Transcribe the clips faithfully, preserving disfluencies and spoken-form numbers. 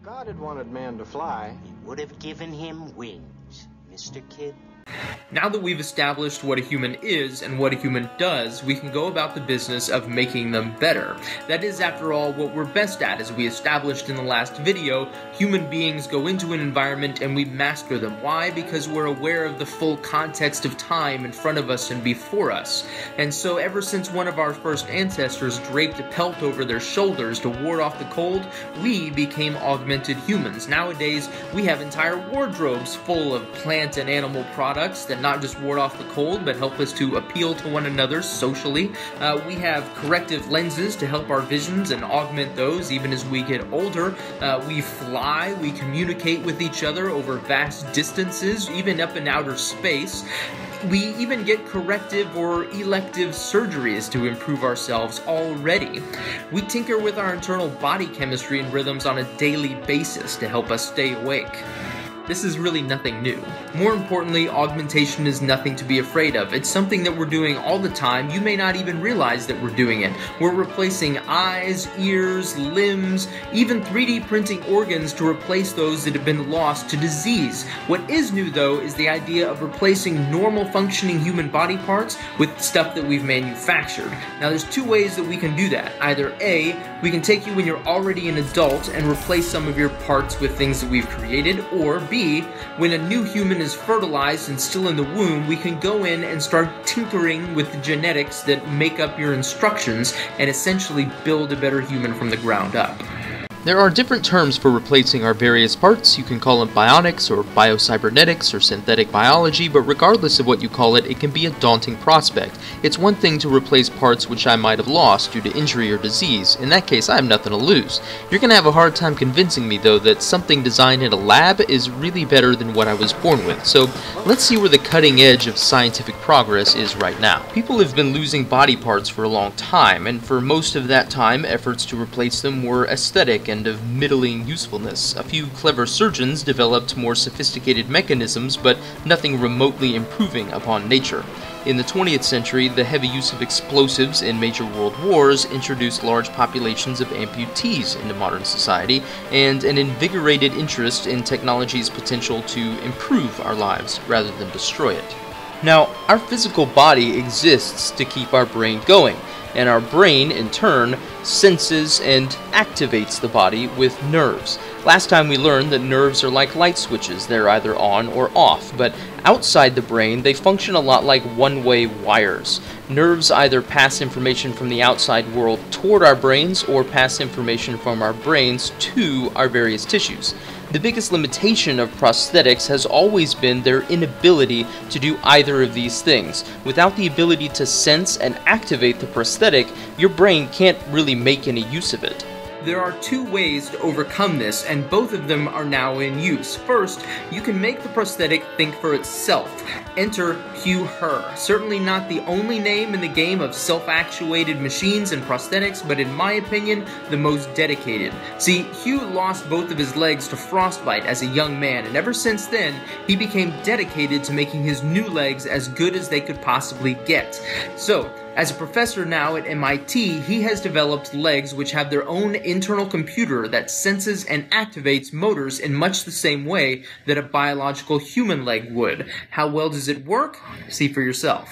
God had wanted man to fly, He would have given him wings, Mister Kid. Now that we've established what a human is and what a human does, we can go about the business of making them better. That is, after all, what we're best at. As we established in the last video, human beings go into an environment and we master them. Why? Because we're aware of the full context of time in front of us and before us. And so ever since one of our first ancestors draped a pelt over their shoulders to ward off the cold, we became augmented humans. Nowadays, we have entire wardrobes full of plant and animal products that not just ward off the cold, but help us to appeal to one another socially. Uh, we have corrective lenses to help our visions and augment those even as we get older. Uh, we fly, we communicate with each other over vast distances, even up in outer space. We even get corrective or elective surgeries to improve ourselves already. We tinker with our internal body chemistry and rhythms on a daily basis to help us stay awake. This is really nothing new. More importantly, augmentation is nothing to be afraid of. It's something that we're doing all the time. You may not even realize that we're doing it. We're replacing eyes, ears, limbs, even three D printing organs to replace those that have been lost to disease. What is new, though, is the idea of replacing normal functioning human body parts with stuff that we've manufactured. Now, there's two ways that we can do that. Either A, we can take you when you're already an adult and replace some of your parts with things that we've created, or B, when a new human is fertilized and still in the womb, we can go in and start tinkering with the genetics that make up your instructions and essentially build a better human from the ground up. There are different terms for replacing our various parts. You can call them bionics or biocybernetics or synthetic biology, but regardless of what you call it, it can be a daunting prospect. It's one thing to replace parts which I might have lost due to injury or disease. In that case, I have nothing to lose. You're going to have a hard time convincing me, though, that something designed in a lab is really better than what I was born with. So let's see where the cutting edge of scientific progress is right now. People have been losing body parts for a long time, and for most of that time, efforts to replace them were aesthetic and of middling usefulness. A few clever surgeons developed more sophisticated mechanisms, but nothing remotely improving upon nature. In the twentieth century, the heavy use of explosives in major world wars introduced large populations of amputees into modern society, and an invigorated interest in technology's potential to improve our lives rather than destroy it. Now, our physical body exists to keep our brain going, and our brain, in turn, senses and activates the body with nerves. Last time we learned that nerves are like light switches. They're either on or off, but outside the brain, they function a lot like one-way wires. Nerves either pass information from the outside world toward our brains or pass information from our brains to our various tissues. The biggest limitation of prosthetics has always been their inability to do either of these things. Without the ability to sense and activate the prosthetic, your brain can't really make any use of it. There are two ways to overcome this, and both of them are now in use. First, you can make the prosthetic think for itself. Enter Hugh-Her. Certainly not the only name in the game of self-actuated machines and prosthetics, but in my opinion, the most dedicated. See, Hugh lost both of his legs to frostbite as a young man, and ever since then, he became dedicated to making his new legs as good as they could possibly get. So, as a professor now at M I T, he has developed legs which have their own internal computer that senses and activates motors in much the same way that a biological human leg would. How well does it work? See for yourself.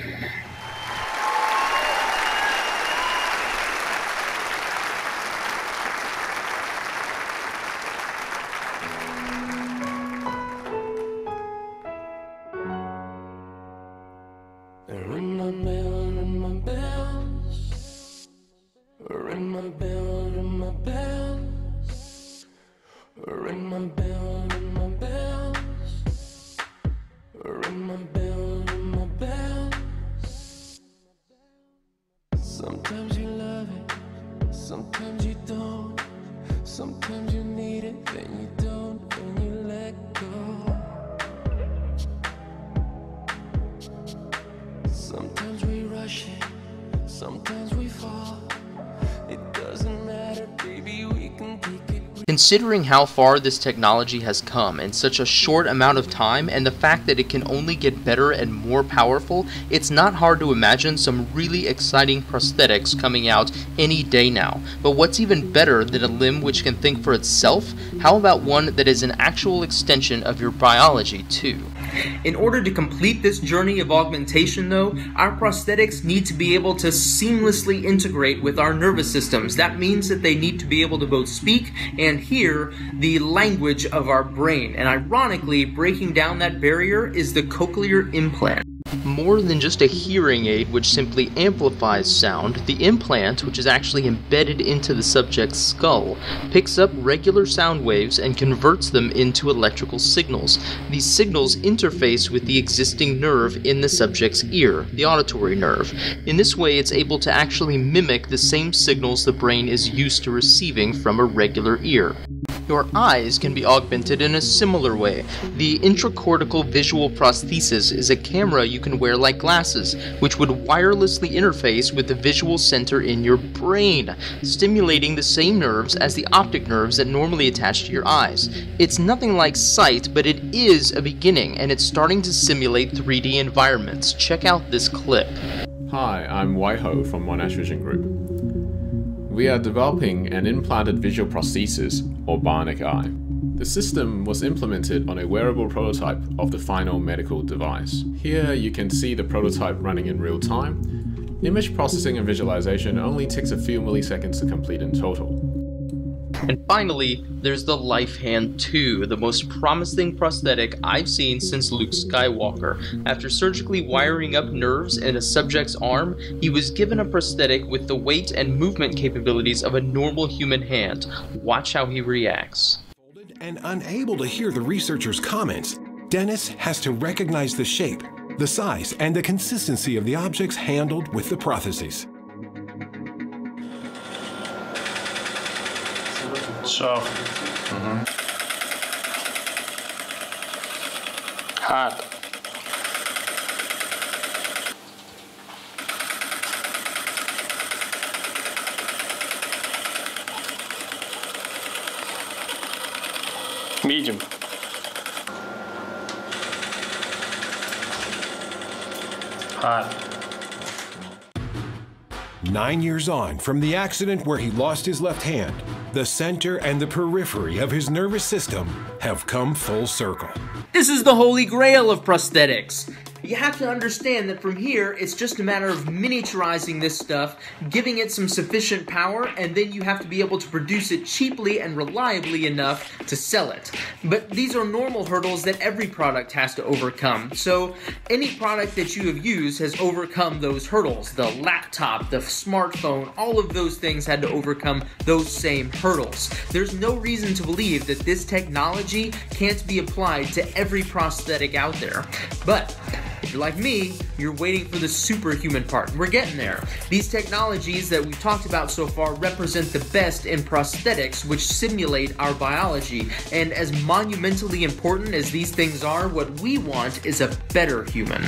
Ring my bell, ring my bell. Ring my bell, ring my bell. Ring my bell, ring my bell. Ring my bell, ring my bell. Sometimes you love it, sometimes you don't. Sometimes you need it, then you don't, and you let go. Sometimes we rush it, sometimes we fall. It doesn't matter, baby, we can take it. In Considering how far this technology has come in such a short amount of time, and the fact that it can only get better and more powerful, it's not hard to imagine some really exciting prosthetics coming out any day now. But what's even better than a limb which can think for itself? How about one that is an actual extension of your biology too? In order to complete this journey of augmentation though, our prosthetics need to be able to seamlessly integrate with our nervous systems. That means that they need to be able to both speak and hear the language of our brain. And ironically, breaking down that barrier is the cochlear implant. More than just a hearing aid which simply amplifies sound, the implant, which is actually embedded into the subject's skull, picks up regular sound waves and converts them into electrical signals. These signals interface with the existing nerve in the subject's ear, the auditory nerve. In this way, it's able to actually mimic the same signals the brain is used to receiving from a regular ear. Your eyes can be augmented in a similar way. The intracortical visual prosthesis is a camera you can wear like glasses, which would wirelessly interface with the visual center in your brain, stimulating the same nerves as the optic nerves that normally attach to your eyes. It's nothing like sight, but it is a beginning, and it's starting to simulate three D environments. Check out this clip. Hi, I'm Waiho from Monash Vision Group. We are developing an implanted visual prosthesis, or bionic eye. The system was implemented on a wearable prototype of the final medical device. Here you can see the prototype running in real time. Image processing and visualization only takes a few milliseconds to complete in total. And finally, there's the Life Hand two, the most promising prosthetic I've seen since Luke Skywalker. After surgically wiring up nerves in a subject's arm, he was given a prosthetic with the weight and movement capabilities of a normal human hand. Watch how he reacts. And unable to hear the researcher's comments, Dennis has to recognize the shape, the size, and the consistency of the objects handled with the prostheses. Soft. Mm-hmm. Hard. Medium. Hard. Nine years on from the accident where he lost his left hand, the center and the periphery of his nervous system have come full circle. This is the holy grail of prosthetics. You have to understand that from here, it's just a matter of miniaturizing this stuff, giving it some sufficient power, and then you have to be able to produce it cheaply and reliably enough to sell it. But these are normal hurdles that every product has to overcome. So any product that you have used has overcome those hurdles. The laptop, the smartphone, all of those things had to overcome those same hurdles. There's no reason to believe that this technology can't be applied to every prosthetic out there. But if you're like me, you're waiting for the superhuman part. We're getting there. These technologies that we've talked about so far represent the best in prosthetics, which simulate our biology. And as monumentally important as these things are, what we want is a better human.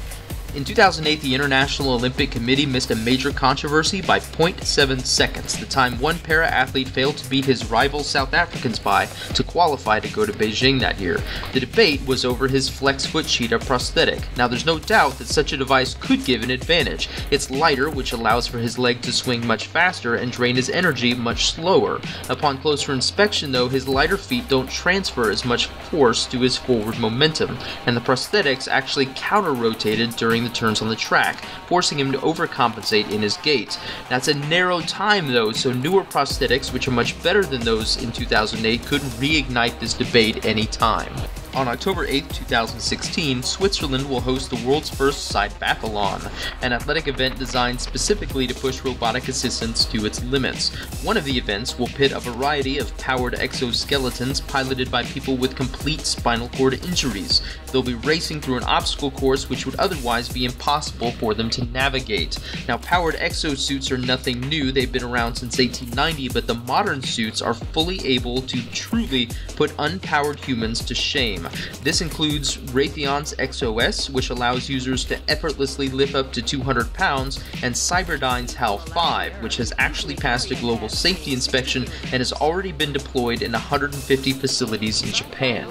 In two thousand eight, the International Olympic Committee missed a major controversy by zero point seven seconds, the time one para-athlete failed to beat his rival South Africans by to qualify to go to Beijing that year. The debate was over his FlexFoot Cheetah prosthetic. Now, there's no doubt that such a device could give an advantage. It's lighter, which allows for his leg to swing much faster and drain his energy much slower. Upon closer inspection, though, his lighter feet don't transfer as much force to his forward momentum, and the prosthetics actually counter-rotated during the turns on the track, forcing him to overcompensate in his gait. That's a narrow time though, so newer prosthetics, which are much better than those in two thousand eight, could reignite this debate any time. On October eighth, two thousand sixteen, Switzerland will host the world's first Cybathlon, an athletic event designed specifically to push robotic assistance to its limits. One of the events will pit a variety of powered exoskeletons piloted by people with complete spinal cord injuries. They'll be racing through an obstacle course which would otherwise be impossible for them to navigate. Now, powered exosuits are nothing new. They've been around since eighteen ninety, but the modern suits are fully able to truly put unpowered humans to shame. time. This includes Raytheon's X O S, which allows users to effortlessly lift up to two hundred pounds, and Cyberdyne's HAL five, which has actually passed a global safety inspection and has already been deployed in one hundred fifty facilities in Japan.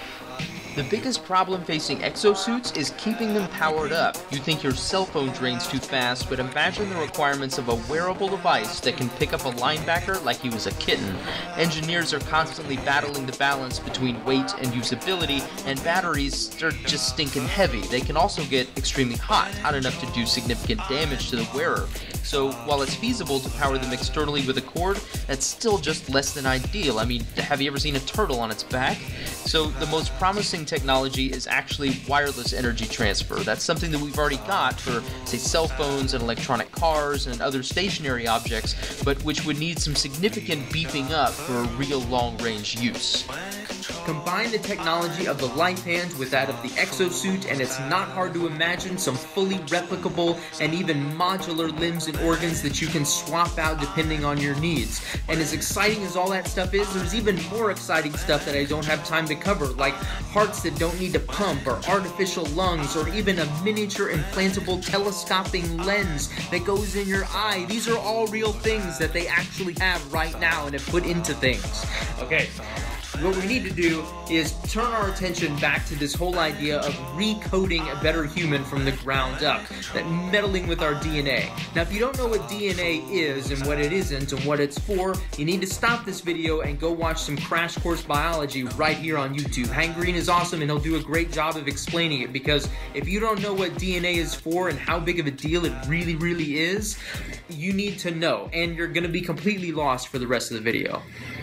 The biggest problem facing exosuits is keeping them powered up. You think your cell phone drains too fast, but imagine the requirements of a wearable device that can pick up a linebacker like he was a kitten. Engineers are constantly battling the balance between weight and usability, and batteries are just stinking heavy. They can also get extremely hot, hot enough to do significant damage to the wearer. So while it's feasible to power them externally with a cord, that's still just less than ideal. I mean, have you ever seen a turtle on its back? So the most promising technology is actually wireless energy transfer. That's something that we've already got for, say, cell phones and electronic cars and other stationary objects, but which would need some significant beefing up for real long-range use. Combine the technology of the life hand with that of the exosuit, and it's not hard to imagine some fully replicable and even modular limbs and organs that you can swap out depending on your needs. And as exciting as all that stuff is, there's even more exciting stuff that I don't have time to cover, like hearts that don't need to pump, or artificial lungs, or even a miniature implantable telescoping lens that goes in your eye. These are all real things that they actually have right now and have put into things. Okay. What we need to do is turn our attention back to this whole idea of recoding a better human from the ground up, that meddling with our D N A. Now, if you don't know what D N A is and what it isn't and what it's for, you need to stop this video and go watch some Crash Course Biology right here on YouTube. Hank Green is awesome and he'll do a great job of explaining it, because if you don't know what D N A is for and how big of a deal it really, really is, you need to know, and you're going to be completely lost for the rest of the video.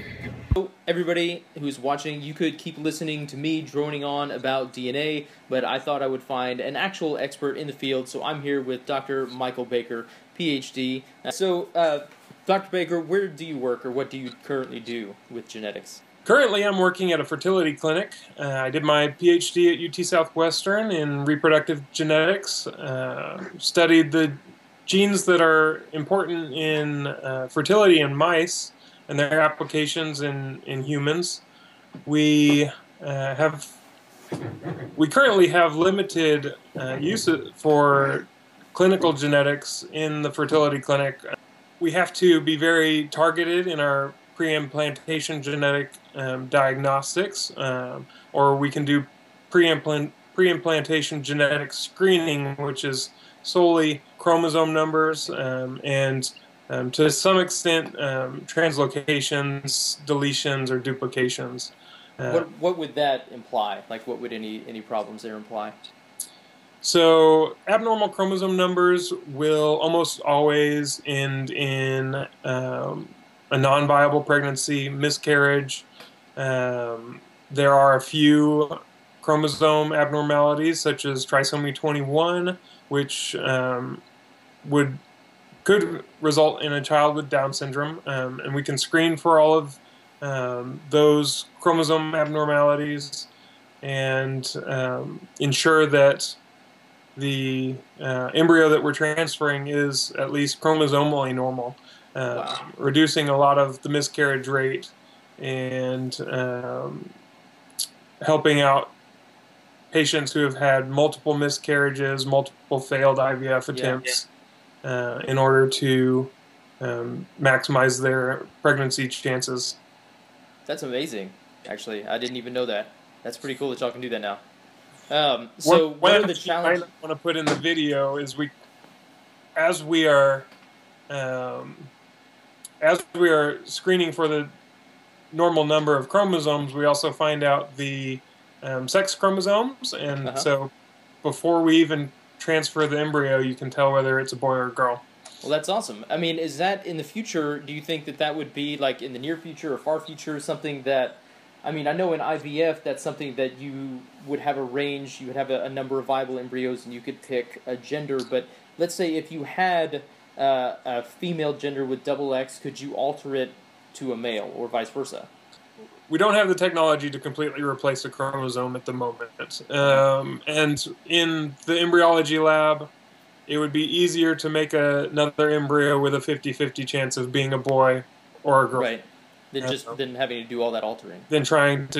So everybody who's watching, you could keep listening to me droning on about D N A, but I thought I would find an actual expert in the field, so I'm here with Doctor Michael Baker, P H D. So, uh, Doctor Baker, where do you work, or what do you currently do with genetics? Currently, I'm working at a fertility clinic. Uh, I did my P H D at U T Southwestern in reproductive genetics, uh, studied the genes that are important in uh, fertility in mice, and their applications in, in humans. We uh, have we currently have limited uh, use for clinical genetics in the fertility clinic. We have to be very targeted in our pre-implantation genetic um, diagnostics, um, or we can do pre-implant pre-implantation genetic screening, which is solely chromosome numbers um, and Um, to some extent, um, translocations, deletions, or duplications. Uh, what what would that imply? Like, what would any any problems there imply? So, abnormal chromosome numbers will almost always end in um, a non-viable pregnancy, miscarriage. Um, there are a few chromosome abnormalities, such as trisomy twenty-one, which um, would could result in a child with Down syndrome, um, and we can screen for all of um, those chromosome abnormalities and um, ensure that the uh, embryo that we're transferring is at least chromosomally normal, uh, wow. reducing a lot of the miscarriage rate and um, helping out patients who have had multiple miscarriages, multiple failed I V F attempts. Yeah, yeah. Uh, in order to um, maximize their pregnancy chances. That's amazing. Actually, I didn't even know that. That's pretty cool that y'all can do that now. Um, so, One, what are the challenges? I want to put in the video is we, as we are, um, as we are screening for the normal number of chromosomes, we also find out the um, sex chromosomes, and uh-huh. so before we even transfer the embryo, you can tell whether it's a boy or a girl. Well, that's awesome. I mean, is that in the future, do you think that that would be, like, in the near future or far future, something that, I mean, I know in I V F, that's something that you would have a range, you would have a, a number of viable embryos, and you could pick a gender, but let's say if you had uh, a female gender with double X, could you alter it to a male, or vice versa? We don't have the technology to completely replace a chromosome at the moment. Um, and in the embryology lab, it would be easier to make a, another embryo with a fifty fifty chance of being a boy or a girl. Right. Than, just, than having to do all that altering. Than trying to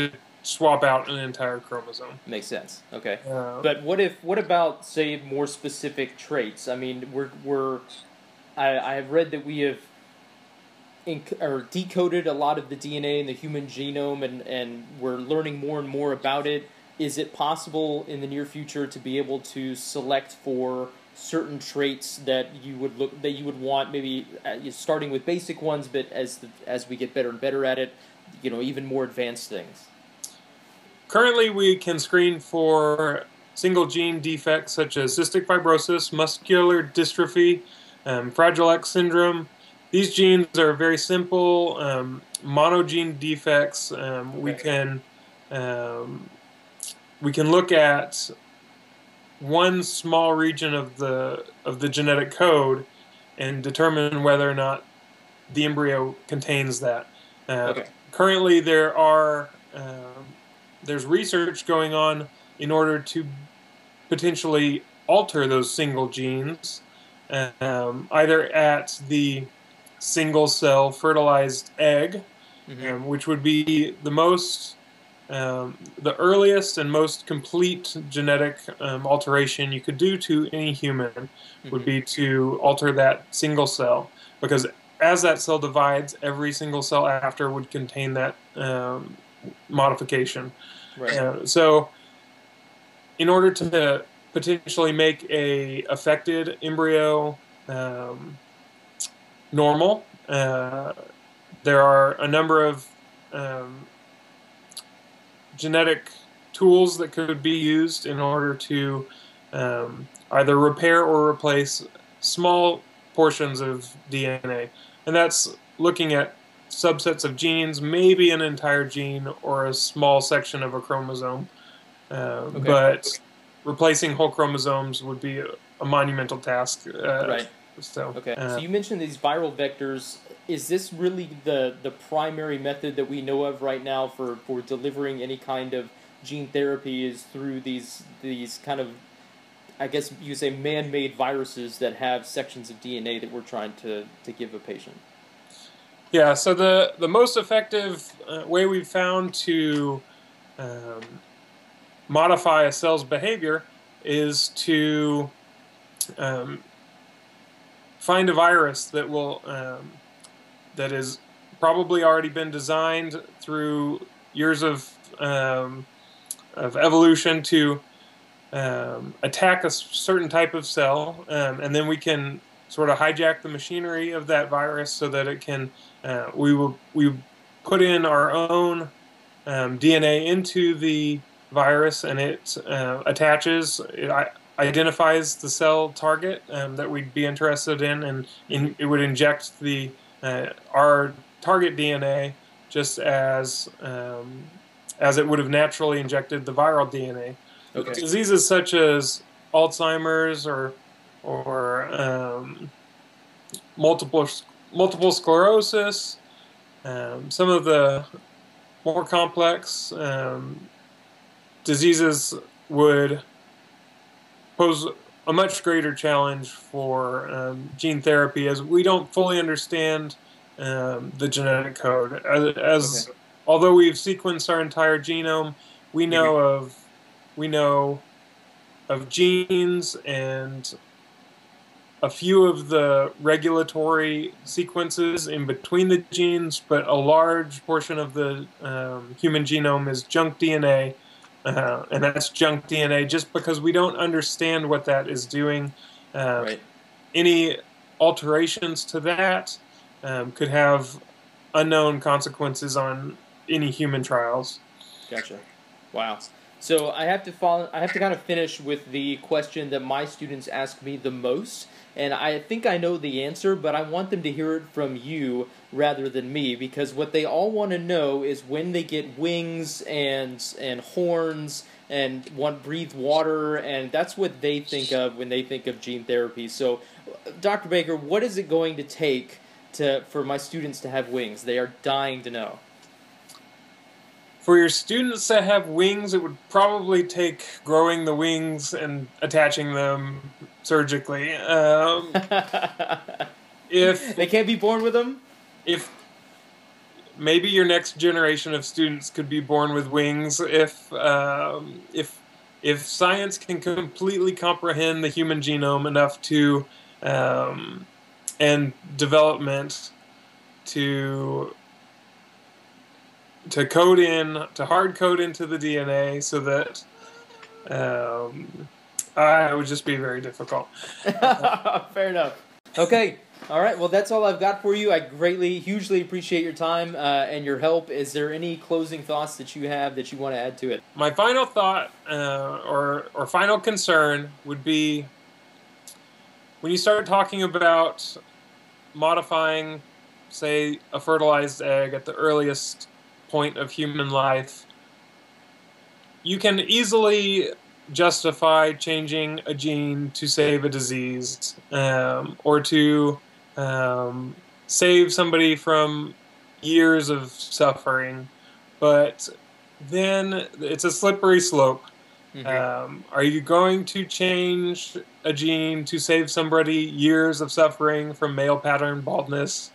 swap out an entire chromosome. Makes sense. Okay. Uh, But what if what about say more specific traits? I mean, we're we're I I have read that we have inc- or decoded a lot of the D N A in the human genome, and and we're learning more and more about it. Is it possible in the near future to be able to select for certain traits that you would look that you would want, maybe uh, starting with basic ones, but as the, as we get better and better at it, you know, even more advanced things? Currently, we can screen for single gene defects such as cystic fibrosis, muscular dystrophy, um, Fragile X syndrome. These genes are very simple um, monogene defects. Um, we can um, we can look at one small region of the of the genetic code and determine whether or not the embryo contains that. Uh, Okay. Currently, there are um, there's research going on in order to potentially alter those single genes, um, either at the single cell fertilized egg, Mm-hmm. um, which would be the most um, the earliest and most complete genetic um, alteration you could do to any human would Mhm. be to alter that single cell, because as that cell divides, every single cell after would contain that um, modification. Right. Uh, so in order to potentially make a affected embryo um, normal, uh, there are a number of um, genetic tools that could be used in order to um, either repair or replace small portions of D N A. And that's looking at subsets of genes, maybe an entire gene or a small section of a chromosome. Uh, Okay. But replacing whole chromosomes would be a, a monumental task. Uh, Right. So, Okay. uh, So you mentioned these viral vectors. Is this really the the primary method that we know of right now for, for delivering any kind of gene therapy? Is through these these kind of, I guess you say, man-made viruses that have sections of D N A that we're trying to, to give a patient? Yeah, so the, the most effective uh, way we've found to um, modify a cell's behavior is to um, find a virus that will um, that has probably already been designed through years of um, of evolution to um, attack a certain type of cell, um, and then we can sort of hijack the machinery of that virus so that it can uh, we will we put in our own um, D N A into the virus, and it uh, attaches it I, identifies the cell target um, that we'd be interested in, and in, it would inject the uh, our target D N A just as um, as it would have naturally injected the viral D N A. Okay. Diseases such as Alzheimer's or or um, multiple multiple sclerosis, um, some of the more complex um, diseases would pose a much greater challenge for um, gene therapy, as we don't fully understand um, the genetic code. As, as Okay. although we've sequenced our entire genome, we know of we know of genes and a few of the regulatory sequences in between the genes, but a large portion of the um, human genome is junk D N A, uh, and that's junk D N A just because we don't understand what that is doing. Uh, Right. Any alterations to that um, could have unknown consequences on any human trials. Gotcha. Wow. So I have to follow, I have to kind of finish with the question that my students ask me the most, and I think I know the answer, but I want them to hear it from you rather than me, because what they all want to know is when they get wings and and horns and want breathe water, and that's what they think of when they think of gene therapy. So, Doctor Baker, what is it going to take to for my students to have wings? They are dying to know. For your students that have wings, it would probably take growing the wings and attaching them surgically. Um, if They can't be born with them? if maybe your next generation of students could be born with wings if um, if if science can completely comprehend the human genome enough to um, and development to to code in to hard code into the D N A so that um, uh, it would just be very difficult. Fair enough. Okay. All right. Well, that's all I've got for you. I greatly, hugely appreciate your time uh, and your help. Is there any closing thoughts that you have that you want to add to it? My final thought uh, or or final concern would be when you start talking about modifying, say, a fertilized egg at the earliest point of human life, you can easily justify changing a gene to save a disease um, or to um, save somebody from years of suffering, but then it's a slippery slope. Mm-hmm. Um, are you going to change a gene to save somebody years of suffering from male pattern baldness?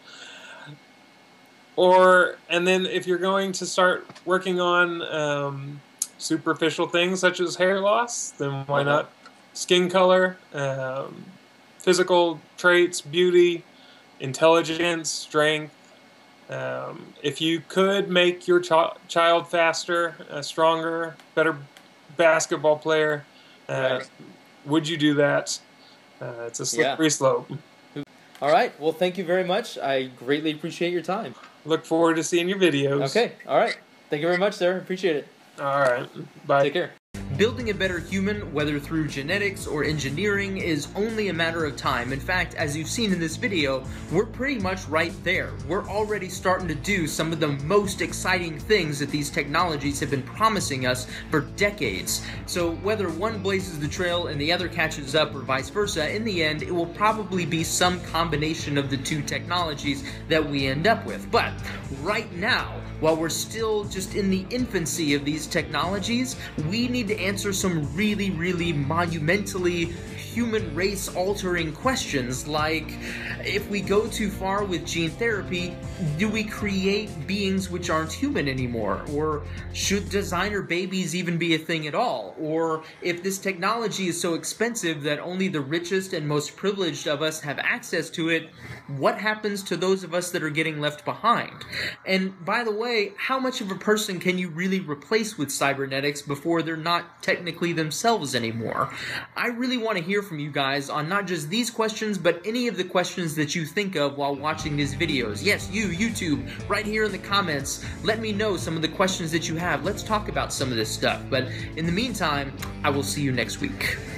Or, and then if you're going to start working on um, superficial things such as hair loss, then why uh-huh. not skin color, um, physical traits, beauty, intelligence, strength. Um, if you could make your ch- child faster, uh, stronger, better basketball player, uh, right. would you do that? Uh, it's a slippery yeah. slope. All right. Well, thank you very much. I greatly appreciate your time. Look forward to seeing your videos. Okay. All right. Thank you very much, sir. Appreciate it. All right. Bye. Take care. Building a better human, whether through genetics or engineering, is only a matter of time. In fact, as you've seen in this video, we're pretty much right there. We're already starting to do some of the most exciting things that these technologies have been promising us for decades. So whether one blazes the trail and the other catches up or vice versa, in the end, it will probably be some combination of the two technologies that we end up with. But right now, while we're still just in the infancy of these technologies, we need to answer some really, really monumentally human race altering questions like, if we go too far with gene therapy, do we create beings which aren't human anymore? Or should designer babies even be a thing at all? Or if this technology is so expensive that only the richest and most privileged of us have access to it, what happens to those of us that are getting left behind? And by the way, how much of a person can you really replace with cybernetics before they're not technically themselves anymore? I really want to hear from you guys on not just these questions, but any of the questions that you think of while watching these videos. Yes, you, YouTube, right here in the comments, let me know some of the questions that you have. Let's talk about some of this stuff. But in the meantime, I will see you next week.